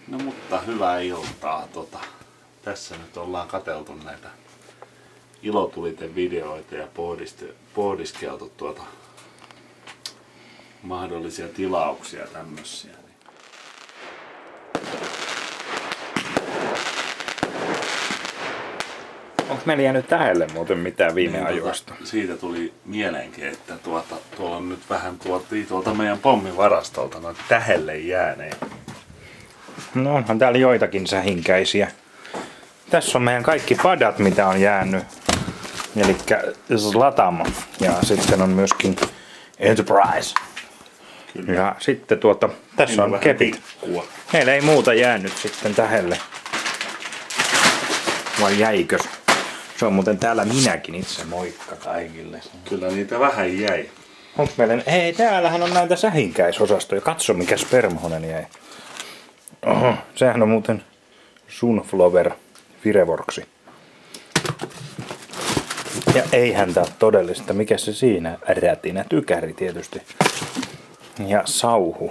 No mutta hyvää iltaa. Tässä nyt ollaan katseltu näitä ilotuliten videoita ja pohdiskeltu mahdollisia tilauksia tämmösiä. Onko meillä jäänyt tähelle muuten mitään viime ajoista? Siitä tuli mieleenkin, että tuolla on nyt vähän tuolta meidän pommivarastolta noita tähelle jääneitä. No onhan täällä joitakin sähinkäisiä. Tässä on meidän kaikki padat, mitä on jäänyt. Elikkä Zlatam. Ja sitten on myöskin Enterprise. Kyllä. Ja sitten tässä on kepit. Meillä ei muuta jäänyt sitten tähelle. Vai jäikös? Se on muuten täällä minäkin itse, moikka kaikille. Kyllä niitä vähän jäi. Onks meillä... Hei, täällähän on näitä sähinkäisosastoja. Katso mikä spermonen jäi. Oho, sehän on muuten Sunflower Fireworksi. Ja eihän tää todellista. Mikä se siinä? Rätinä tykäri tietysti. Ja sauhu.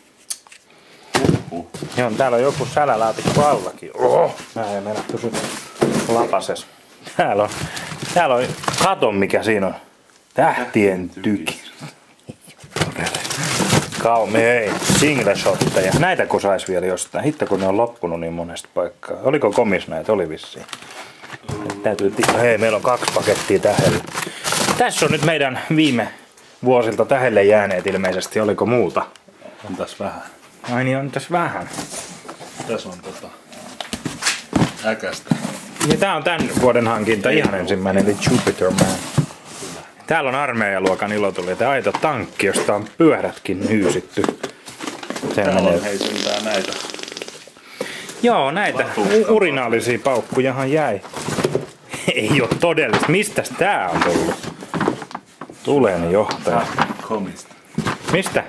Joo, täällä on joku sälälaatikko allakin. Mä en mennä pysy lapases. Täällä on, kato mikä siinä on. Tähtien tyki. Hei, single shotteja. Näitä kun sais vielä jostain. Hitto kun ne on loppunut niin monesta paikkaa. Oliko komis näitä? Oli vissiin. Hei, meillä on 2 pakettia tähelle. Tässä on nyt meidän viime vuosilta tähelle jääneet ilmeisesti. Oliko muuta? On tässä vähän. Ai niin, on tässä vähän. Tässä on äkästä. Ja tää on tän vuoden hankinta ihan ensimmäinen, eli Jupiter Man. Täällä on armeijaluokan ilotuli, ja aito tankki, josta on pyörätkin hyysitty. Täällä on hei sentään näitä. Joo, näitä urinaalisia paukkujahan jäi. Ei oo todellista. Mistäs tää on tullut? Tulen johtaja. Komista. Mistä?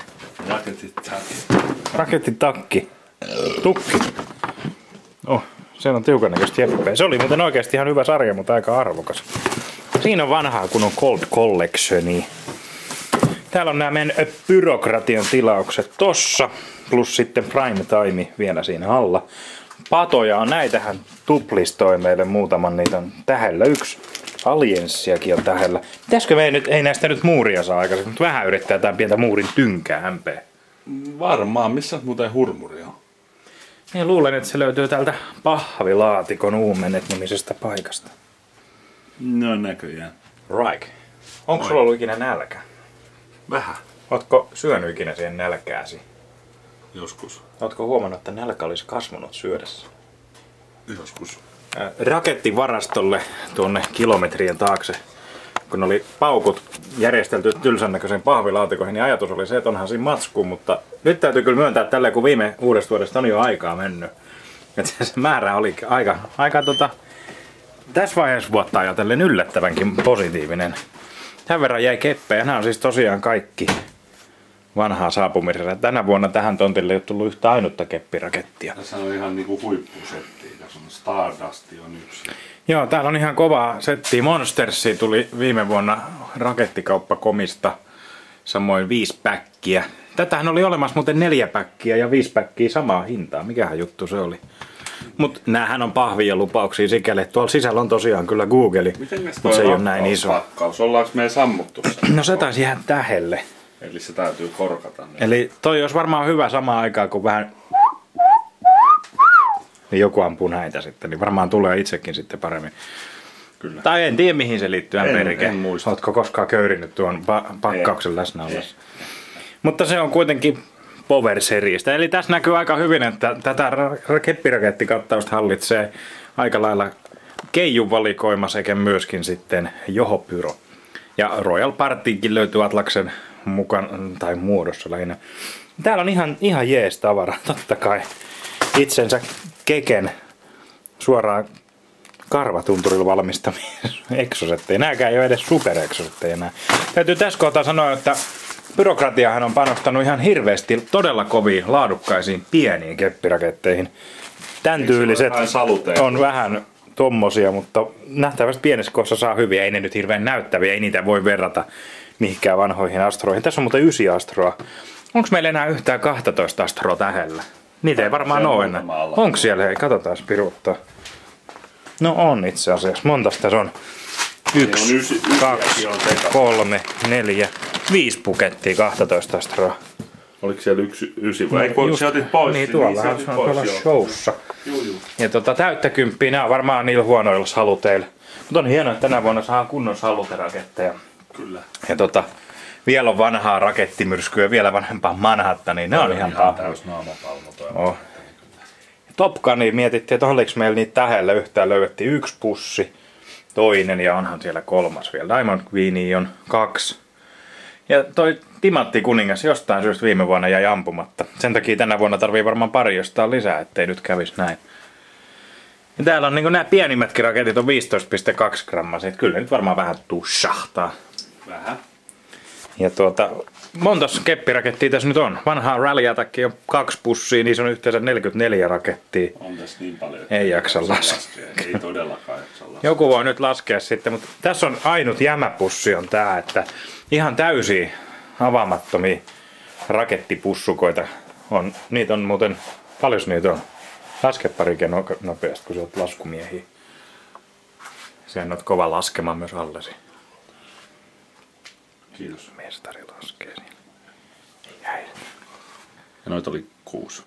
Rakettitakki. Tukki. Oh, siellä on tiukan näköistä jeppeä. Se oli muuten oikeesti ihan hyvä sarja, mutta aika arvokas. Siinä on vanhaa kun on Cold Collectioni. Täällä on nämä meidän byrokratian tilaukset tossa. Plus sitten Prime Time vielä siinä alla. Patoja on, näitähän tuplistoi meille muutaman, niitä on tähellä. 1 Alienssiakin on tähellä. Pitäisikö me ei näistä nyt muuria saa aikaisemmin, mutta vähän yrittää tää pientä muurin tynkää MP. Varmaan, missä muuten hurmuri on? Niin luulen, että se löytyy täältä pahvilaatikon Uumenet-nimisestä paikasta. No näköjään. Right. Onko sulla ollut ikinä nälkä? Vähän. Ootko syönyt ikinä siihen nälkääsi? Joskus. Ootko huomannut, että nälkä olisi kasvanut syödessä? Joskus. Rakettivarastolle tuonne kilometrien taakse, kun oli paukut järjestelty tylsän näköisen pahvilaatikoihin, niin ajatus oli se, että onhan siinä matskuu, mutta nyt täytyy kyllä myöntää tälleen, kun viime uudesta vuodesta on jo aikaa mennyt. Että se määrä oli aika tässä vaiheessa vuotta ajatellen yllättävänkin positiivinen. Tämän verran jäi keppejä. Nämä on siis tosiaan kaikki vanhaa saapumisessa. Tänä vuonna tähän tontille ei ole tullut yhtä ainutta keppirakettia. Tässä on ihan niinku huippusettiä. Tässä on Stardust on 1. Joo, täällä on ihan kovaa settiä. Monstersia tuli viime vuonna rakettikauppakomista. Samoin 5 päkkiä. Tätähän oli olemassa muuten 4 päkkiä ja 5 päkkiä samaa hintaa. Mikähän juttu se oli? Mut näähän on pahvia lupauksia sikäli. Tuolla sisällä on tosiaan kyllä Google, mutta se ei ole näin iso. Pakkaus? Ollaanko me sammuttu sen? No se taisi jäädä tähelle. Eli se täytyy korkata. Niin. Eli toi olisi varmaan hyvä samaan aikaan, kun vähän... Niin joku ampuu näitä sitten, niin varmaan tulee itsekin sitten paremmin. Kyllä. Tai en tiedä mihin se liittyy, en muista. Ootko koskaan köyrinyt tuon pakkauksen läsnä ollessa? Mutta se on kuitenkin Power-seriistä. Eli tässä näkyy aika hyvin, että tätä keppirakettikattausta hallitsee aika lailla Keijun valikoima sekä myöskin sitten Johopyro. Ja Royal Partykin löytyy Atlaksen mukaan tai muodossa lähinnä. Täällä on ihan jees tavara, totta kai. Itsensä keken suoraan karvatunturilla valmistamia eksosetteja. Nääkään ei ole edes supereksosetteja enää. Täytyy tässä kohtaa sanoa, että byrokratiahan on panostanut ihan hirveästi todella koviin laadukkaisiin pieniin keppiraketteihin. Tän tyyliset on vähän tommosia, mutta nähtävästi pienessä koossa saa hyviä. Ei ne nyt hirveän näyttäviä, ei niitä voi verrata mihinkään vanhoihin astroihin. Tässä on muuten 9 astroa. Onko meillä enää yhtään 12 astroa tähellä? Niitä ei varmaan ole enää. Onko siellä? Hei, katsotaan piruttaa. No on itse asiassa. Montas tässä on? 1, 2, 3, 4, 5 pukettia 12 astroa. Oliko siellä 1 vai? Kun sä otit pois. Niin tuollahan se on tuolla showssa. Ja täyttä kymppiä, nämä on varmaan niillä huonoilla saluteilla. Mutta on hienoa, että tänä vuonna saa kunnon saluteraketteja. Kyllä. Ja vielä on vanhaa rakettimyrskyä, vielä vanhempaa Manhattania, niin ne on ihan täys naamapallo. Oh. Top Gunia mietittiin, että oliko meillä niitä tähdellä yhtään. Löydettiin 1 pussi, toinen ja onhan siellä 3 vielä. Diamond Queenia on 2. Ja toi Timantti kuningas jostain syystä viime vuonna jäi ampumatta. Sen takia tänä vuonna tarvii varmaan pari jostain lisää, ettei nyt kävisi näin. Ja täällä on niin nämä pienimmätkin raketit on 15,2 grammaa. Kyllä nyt varmaan vähän tussahtaa. Vähän. Ja montas keppirakettia tässä nyt on? Vanhaa Rally Attack on 2 pussia, niin se on yhteensä 44 rakettia. On tässä niin paljon. Ei jaksa laskea. Ei todellakaan jaksa laskea. Joku voi nyt laskea sitten, mutta tässä on ainut jämäpussi on tää, että ihan täysiä avaamattomia rakettipussukoita on. Niitä on muuten, paljon niitä on? Laske parikin nopeasti, kun sä oot laskumiehiä. Sehän oot kova laskemaan myös allesi. Kiitos. Mestari laskee siinä. Ei häiritä. Ja noita oli 6.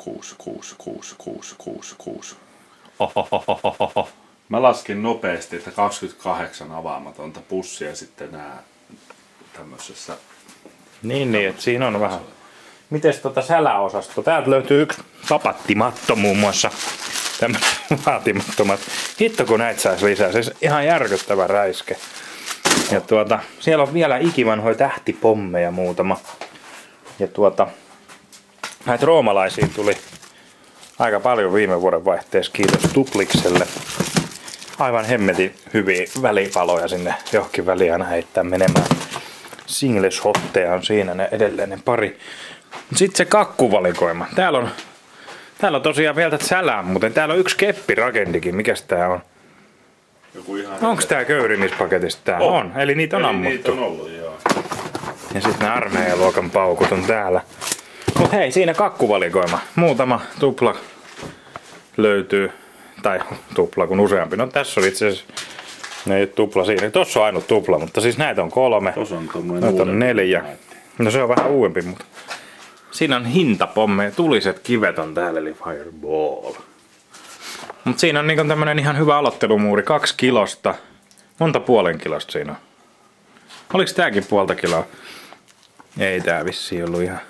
Ohohohohoho. Mä laskin nopeasti, että 28 avaamatonta pussia sitten nää tämmöisessä. Niin, että siinä on vähän. Mites säläosasto? Täältä löytyy 1 papattimatto muun muassa. Tämmöiset vaatimattomat. Hitto kun näitä saisi lisää. Se ihan järkyttävä räiske. Ja siellä on vielä ikivanhoja tähtipommeja muutama. Ja näitä roomalaisia tuli aika paljon viime vuoden vaihteessa. Kiitos Tuplikselle. Aivan hemmetin hyviä välipaloja sinne johonkin väliin aina heittää menemään. Single shotteja on siinä ne edelleen ne pari. Sitten se kakkuvalikoima. Täällä on tosiaan vielä sälää, mutta täällä on 1 keppirakendikin. Mikäs tää on? Onks tää köyrimispaketista? Tää on. Eli niitä on ammuttu. Niitä on ollut, joo. Ja sitten nämä armeijaluokan paukut on täällä. Mut hei, siinä kakkuvalikoima. Muutama tupla löytyy. Tai tupla kun useampi. No tässä on itse asiassa. Ne ei ole tupla siinä. Tossa on ainut tupla, mutta siis näitä on 3. Tossa on tommoinen noita on 4. No se on vähän uudempi, mutta siinä on hintapommeja. Tuliset kivet on täällä, eli Fireball. Mut siinä on niinku tämmönen ihan hyvä aloittelumuuri. 2 kilosta. Monta puolen kilosta siinä on? Oliks tääkin puolta kiloa? Ei tää vissiin ollut ihan.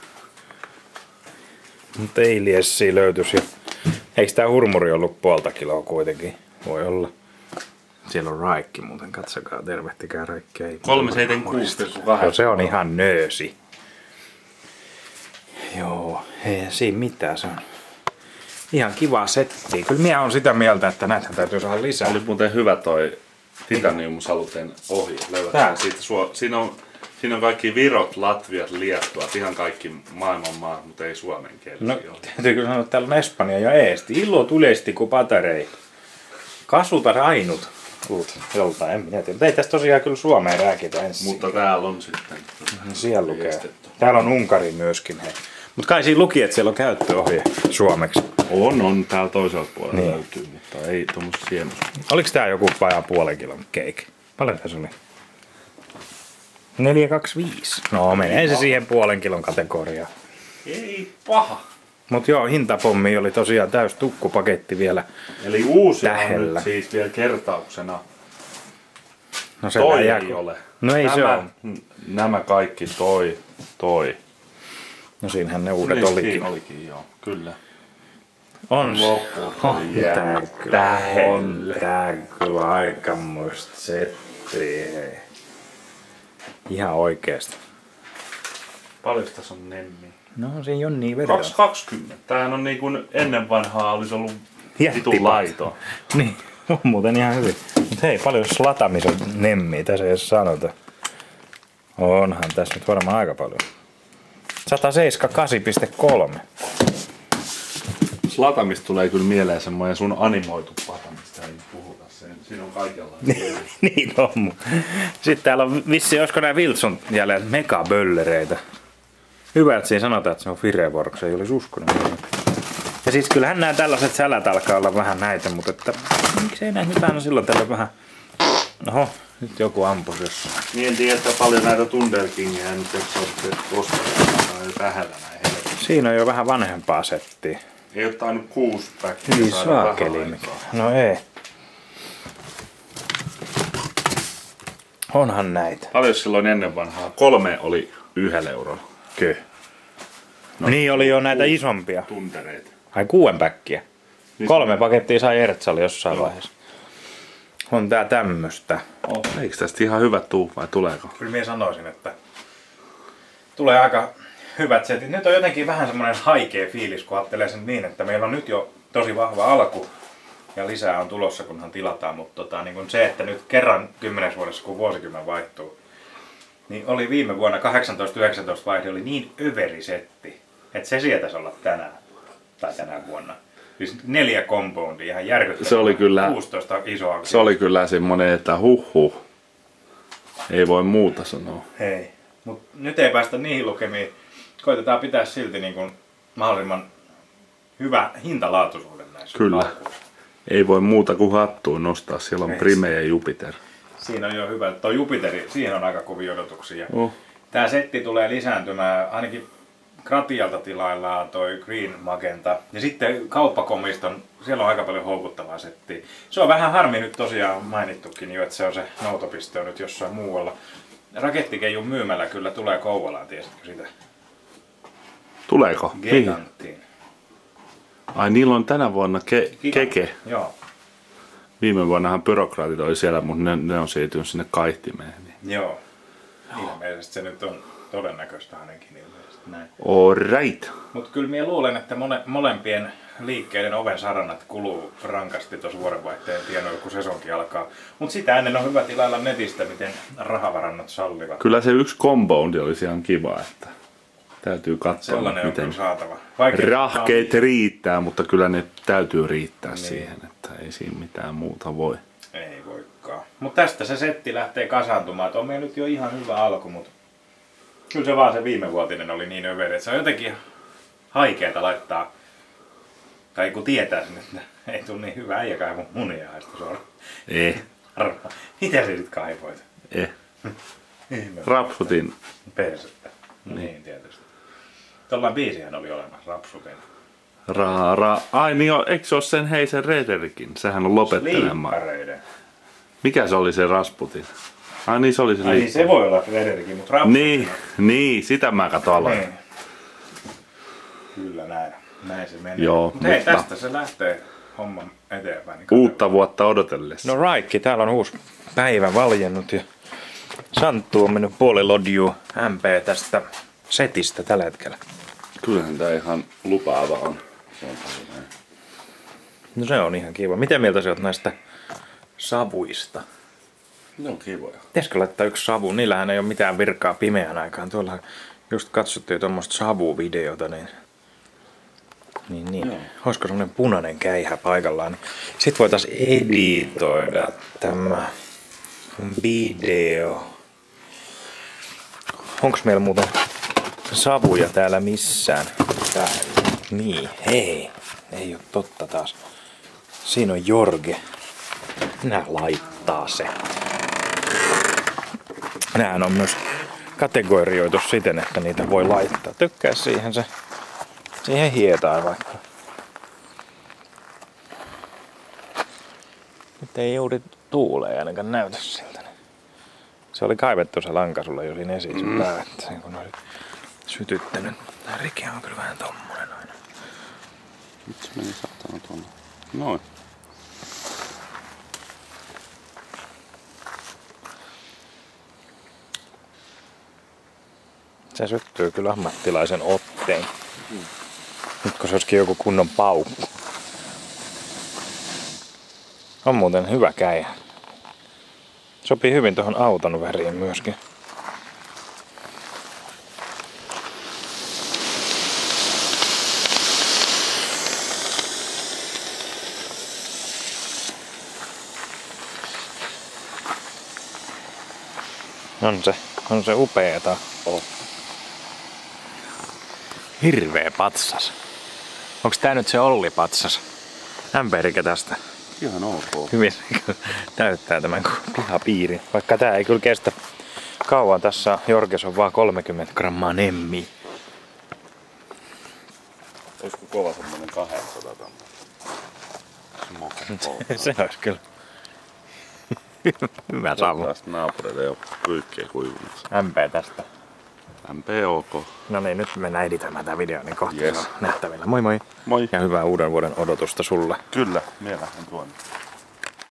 Mutta ei liessiä löytys. Eiks tää hurmuri ollut puolta kiloa kuitenkin? Voi olla. Siellä on Raikki muuten, katsokaa, tervehtikää Raikkia. 376,8. Se on ihan nöösi. Joo, ei siinä mitään, se on ihan kiva setti. Kyllä minä on sitä mieltä, että näitähän täytyy saada lisää. Oli muuten hyvä toi Titanium-saluteen ohje. Löydetään siitä siinä on kaikki Virot, Latviat, Liettuat, ihan kaikki maailman maat, mutta ei suomenkielisiä. No, täytyy sanoa, että täällä on Espanja ja Eesti. Illo tulesti kuin patarei. Kasutar ainut. Joltain, en minä tiedä. Mutta ei tästä tosiaan kyllä Suomeen rääkitä ensin. Mutta täällä on sitten. Siellä lukee. Täällä on Unkari myöskin. Mutta kai siinä luki, että siellä on käyttöohje suomeksi. On täällä toisella puolella niin löytyy, mutta ei tuommoista siemasta. Oliko tää joku vajaa puolen kilon keikki? Paljon tässä oli? 425. No menee se siihen puolen kilon kategoriaan. Ei paha. Mut joo, hintapommi oli tosiaan täys tukkupaketti vielä. Eli uusi tähellä. On nyt siis vielä kertauksena. No se toi ei ole. No ei se ole. Nämä kaikki toi. No siinähän ne uudet niin, olikin. Siinä olikin, joo. Kyllä. On tää kyllä aikamoista settiä. Ihan oikeesti. Paljon tässä on nemmiä? No siinä Jonni verran. 220. Tämähän on niin kuin ennen vanhaa olisi ollut vitun laito. Niin, on muuten ihan hyvin. Mut hei, paljon slatamisen nemmiä tässä ei edes sanota. Onhan tässä nyt varmaan aika paljon. 178,3. Slatamista tulee kyllä mieleen semmoinen sun animoitu pata, mistä ei puhuta. Siinä on kaikenlainen. Niin on. Sitten täällä on vissiin, olisiko nää Wilson jäljellä megaböllereitä. Hyvä, että siinä sanotaan, että se on Fireworks, ei olisi uskonut. Ja siis kyllähän nämä tällaiset sälät alkaa olla vähän näitä, mutta että miksei näin nyt aina silloin tällä vähän... Oho, nyt joku ampui jossain. Niin en tiedä, että paljon näitä Thunderkingia nyt eikö se koskaan vähällä näin helposti. Siinä on jo vähän vanhempaa settiä. Ei oo tainnut 6 päkkiä. Niin saakeli mikä. No ei. Onhan näitä. Paljon silloin ennen vanhaa? 3 oli 1 eurolla. Kyllä. No, niin oli jo näitä isompia. Tuntereita. Ai 6 päkkiä. Niin 3 pakettia sai Ertsali jossain vaiheessa. On tää tämmöstä. Eikö tästä ihan hyvät tuu vai tuleeko? Kyllä minä sanoisin, että tulee aika hyvät setit. Nyt on jotenkin vähän semmoinen haikea fiilis, kun ajattelee sen niin, että meillä on nyt jo tosi vahva alku. Ja lisää on tulossa, kunhan tilataan. Mutta niin kun se, että nyt kerran 10 vuodessa, kun vuosikymmen vaihtuu, niin oli viime vuonna 18-19 vaihde oli niin överi setti, että se sietäisi olla tänään. Tai tänä vuonna. Siis 4 compoundia, ihan järkyttävää. Se oli kyllä, 16 isoa. Se oli kyllä semmonen, että huh. Ei voi muuta sanoa. Hei. Mut nyt ei päästä niihin lukemiin. Koitetaan pitää silti niin kuin mahdollisimman hyvä hintalaatuisuuden näissä. Kyllä. alkuissa. Ei voi muuta kuin hattuun nostaa. Siellä on Prime ja Jupiter. Siinä on jo hyvä. Tuo Jupiteri, siihen on aika kovia odotuksia. Tää setti tulee lisääntymään ainakin Gratialta tilaillaan toi Green Magenta. Ja sitten kauppakomiston, siellä on aika paljon houkuttavaa settiä. Se on vähän harmi nyt tosiaan mainittukin jo, että se on se noutopiste on nyt jossain muualla. Rakettikeijun myymällä kyllä tulee Kouvolaan, tiesitkö sitä? Tuleeko? Giganttiin. Ai niillä on tänä vuonna keke. Joo. Viime vuonnahan byrokraatit oli siellä, mutta ne on siirtynyt sinne kaihtimeen. Niin. Joo. Ilmeisesti se nyt on todennäköistä ainakin ilmeisesti näin. Alright. Mutta kyllä minä luulen, että molempien liikkeiden oven sarannat kuluu rankasti tuossa vuodenvaihteen tienoilla, kun sesonkin alkaa. Mutta sitä ennen on hyvä tilailla netistä, miten rahavarannot sallivat. Kyllä se yksi compoundi olisi ihan kiva, että täytyy katsoa, sellainen miten on saatava. rahkeet riittää, mutta kyllä ne täytyy riittää siihen, että ei siinä mitään muuta voi. Ei voikaan. Mutta tästä se setti lähtee kasaantumaan. On meillä nyt jo ihan hyvä alku, mutta kyllä se vaan se viimevuotinen oli niin överi, että se on jotenkin haikeeta laittaa, tai kun tietää sen, että ei tule niin hyvä äijä kaivu munia haista suoraan. Ei. Mitä sä sit kaivoit? Ei. Rapsutin. Persettä. Niin tietysti. Tuollain biisihän oli olemassa, Rapsutin. Ai niin, eikö se ole sen Heisen Rederikin? Sehän on lopettelemaan. Liippareiden. Mikä se oli se Rasputin? Ai niin, se oli se niin se voi olla Rederikin, mutta Rapsutin. Niin, sitä mä katsoin. Niin. Kyllä näin se menee. Joo, mutta hei, tästä se lähtee homman eteenpäin. Niin uutta vuotta odotellessa. No Raikki, täällä on uusi päivä valjennut ja Santtu on mennyt puoli lodjua MP tästä setistä tällä hetkellä. Kyllähän tää ihan lupaava on. No se on ihan kiva. Miten mieltä sä oot näistä savuista? Ne on kivoja. Pitäisikö laittaa yksi savu? Niillähän ei ole mitään virkaa pimeän aikaan. Tuolla just katsottiin tuommoista savuvideota, niin. Olisiko semmonen punainen käihä paikallaan? Niin sit voitais editoida tämä video. Onks meillä muuten savuja täällä missään? Täällä. Niin, hei. Ei oo totta taas. Siinä on Jorge. Nää laittaa se. Näähän on myös kategorioitu siten, että niitä voi laittaa. Tykkää siihen hietaan vaikka. Nyt ei juuri tuulee ainakaan näytä siltä. Se oli kaivettu se lanka sulla jo siinä esiin sun päällä, että sen kun olisit sytyttänyt. Tää rike on kyllä vähän tommonen aina. Nyt se meni saatana tuonne. Noin. Se syttyy kyllä ammattilaisen otteen. Nyt kun se olisikin joku kunnon paukku. On muuten hyvä käijä. Sopii hyvin tuohon auton väriin myöskin. On se upeeta. Hirveä patsas. Onks tää nyt se Olli-patsas? Ämpärikö tästä? Ihan ok. Hyvin täyttää tämän pihapiirin. Vaikka tää ei kyllä kestä kauan. Tässä Jorges on vaan 30 grammaa nemmiä. Olisiko kova semmonen 200 Se olisi kyllä hyvä savu. Tästä naapureille ei oo pyykkiä kuivumassa. MP tästä. MP ok. No niin, nyt mennään editoimaan tää video, niin kohta Yes. on nähtävillä. Moi moi! Moi. Ja hyvää uuden vuoden odotusta sulle. Kyllä, minä lähden tuonne.